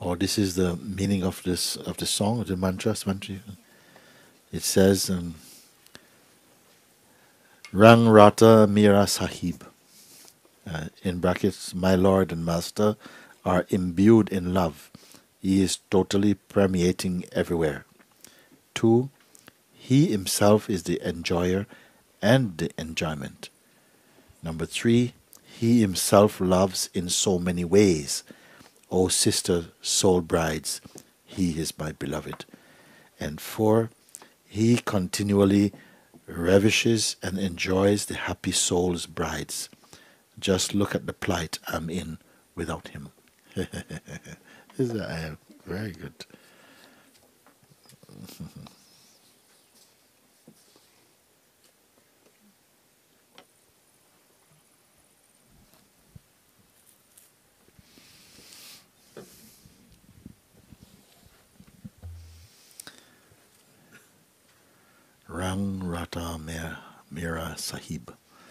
or this is the meaning of this song, the mantra. It says, Rang Rata Mira Sahib, in brackets, my Lord and Master are imbued in love. He is totally permeating everywhere. 2. He himself is the enjoyer and the enjoyment. Number 3. He himself loves in so many ways. O sister soul brides, he is my beloved. And 4. He continually ravishes and enjoys the happy soul's brides. Just look at the plight I'm in without him. Very good. Rang Rata Mira Sahib.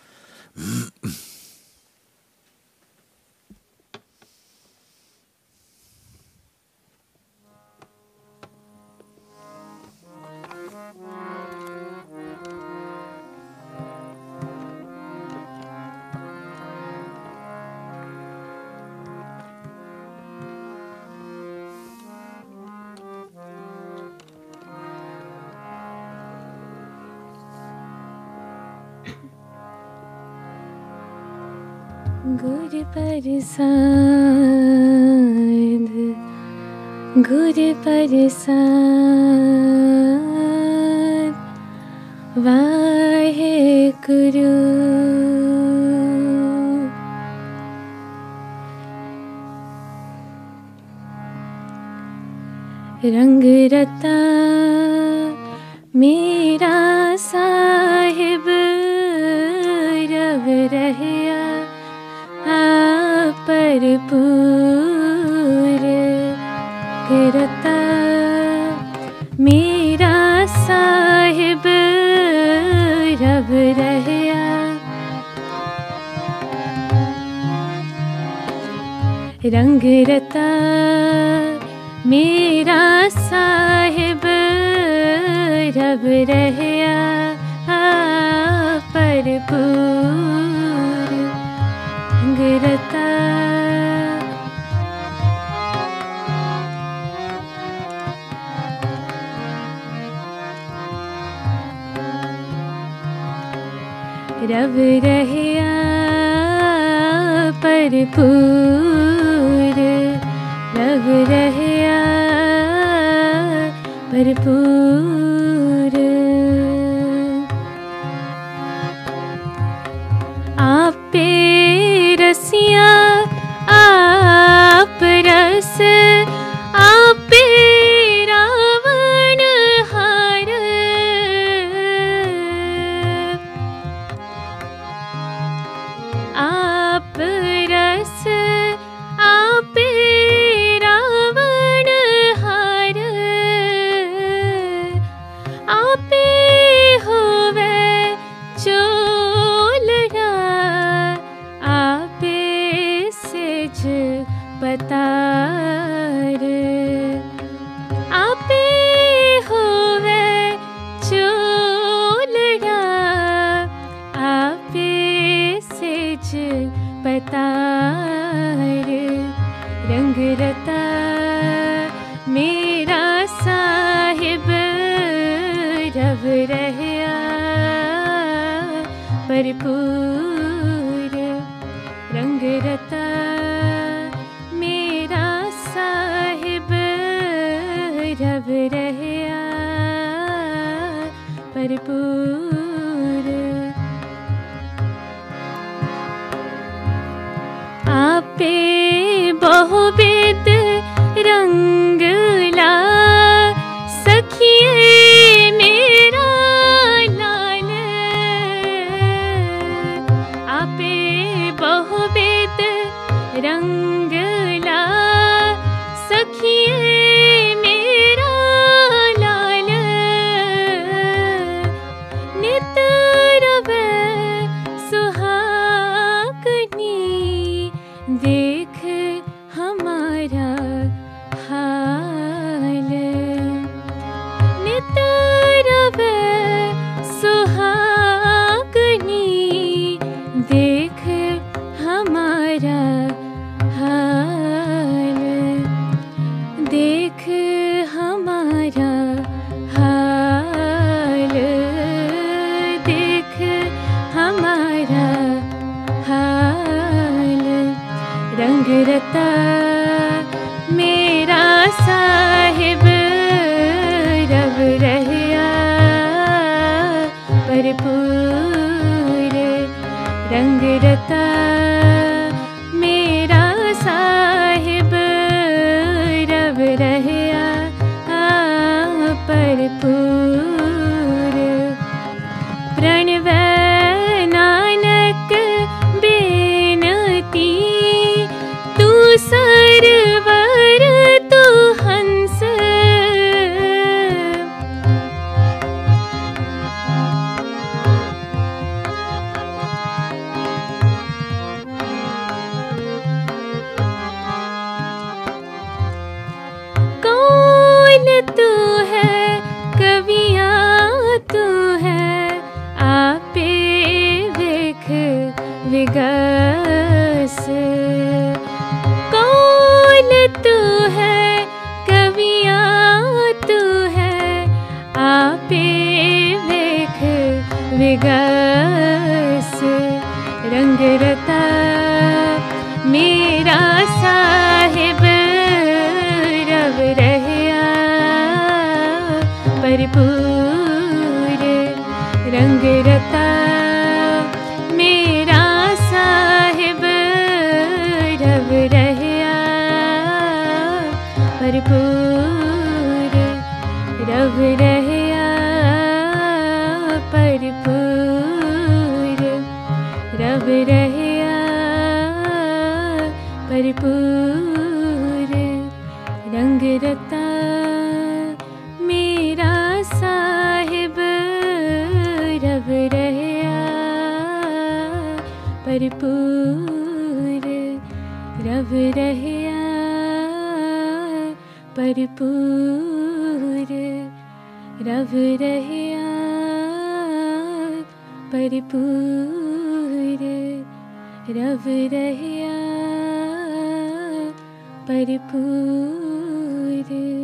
गुर प्रसाद वाहेगुरु रंग रता मेरा साहिब रव रहया भरपूर करता मेरा साहिब रब रहया रंग रता मेरा साहिब रब रहया भरपूर रंग रता रब रहया भरपूर रब रहया भरपूर आपे रसिया आप रस आपे रावण हार आप रस आपे रावण हार आपे होवे चोलड़ा आपे सेज पतार आपे होवे चोलड़ा आपे सेज पतार रंग रता मेरा साहिब रब रहया भरपूर रंग रता मेरा साहिब रब रहया भरपूर आपे बहुविध रंगला सखिए मेरा लाल आपे बहुविध रंगला सखिए मेरा लाल नित रवे सुहागनी देख हमारा रंग रता मेरा साहिब रब रहया भरपूर रंग रता मेरा साहिब रब रहया भरपूर प्रणवै नानक बेनती तू सरवर तू हंस कौन तू है कवियाँ तू है आपे विख विगस कौन तू है कवियाँ तू है आपे विख विगस रंग रता मेरा साहिब रब रहया भरपूर रंग रता मेरा साहिब रब रहया भरपूर रब रहया भरपूर रब रहया भरपूर रंग रता मेरा साहिब रब रहया भरपूर रब रहया भरपूर रब रहया भरपूर रब रहया भरपूर